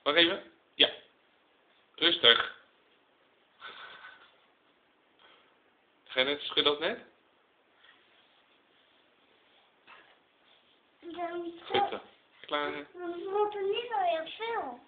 Wacht even. Ja. Rustig. Ga je net schudden als net? Goed zo. Klaar. We moeten niet al heel veel.